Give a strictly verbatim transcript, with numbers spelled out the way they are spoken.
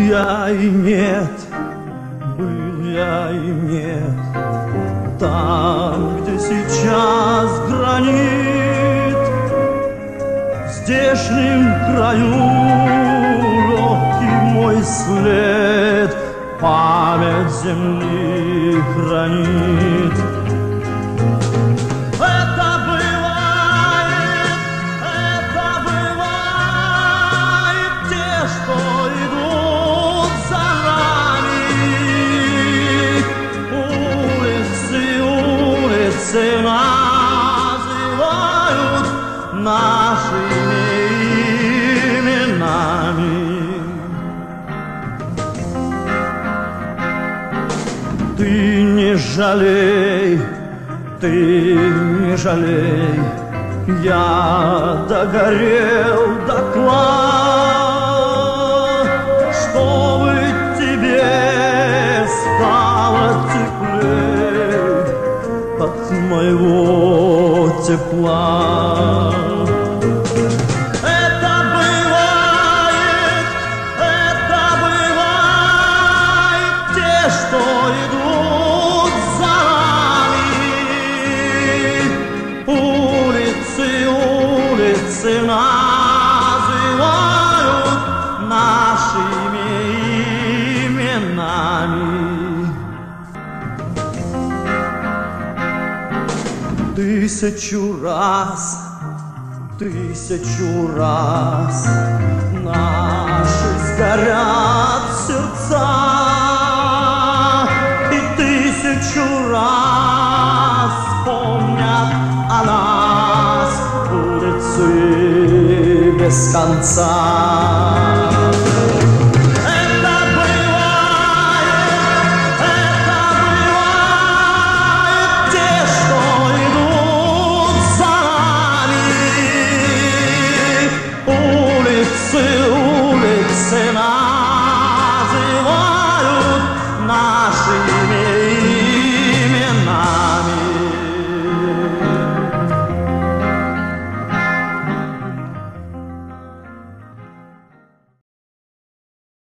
я и нет, был я и нет. Там, где сейчас гранит, в здешнем краю легкий мой след память земли хранит. Это бывает, это бывает, те, что идут за нами. Улицы, улицы называют нашими именами. Ты не жалей, ты не жалей, я догорел дотла, чтобы тебе стало теплей от моего тепла. Это бывает, это бывает, те, что идут за нами. Улицы, улицы называют нашими именами. Тысячу раз, тысячу раз наши сгорят сердца, и тысячу раз помнят о нас улицы без конца.